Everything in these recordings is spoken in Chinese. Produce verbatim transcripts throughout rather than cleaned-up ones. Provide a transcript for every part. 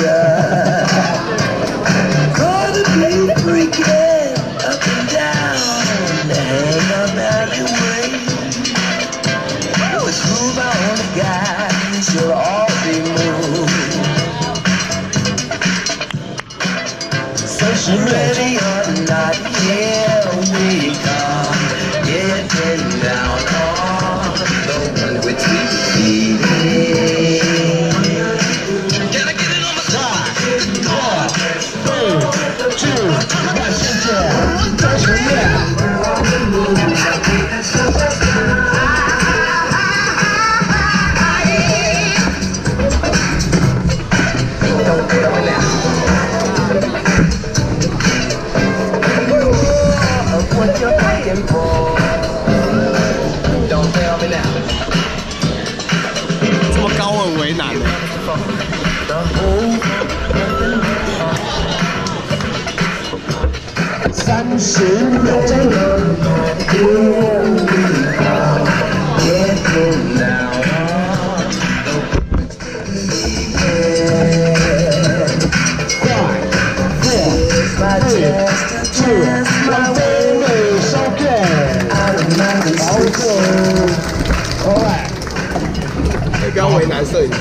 run. Gonna be freaking up and down the hang up alleyway. With who my only guys, you'll all be moved. So ready or not, here we come, getting down on the one with T V. Can I get it on my side? One, three, two, one, 现在张学友。 这么高很为难的。 三十秒钟。 不要为难摄影师。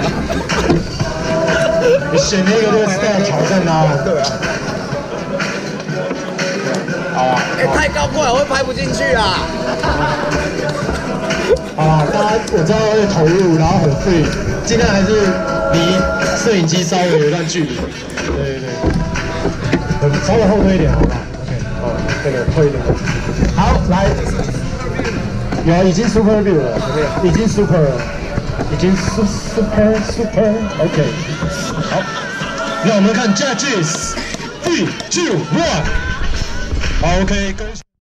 你选那个就是在挑战他。 对啊。好啊。哎、欸，太高过来，我会拍不进去啊。 好啦，大家我知道会投入，然后很free，尽量还是离摄影机稍微有一段距离。对对对，稍微后退一点，好不好 ？OK， 哦，这个退一点。好，来。有，已经 super view 了，已经 super 了。已经 super super OK， 好，让我们看 judges three two one， 好 OK。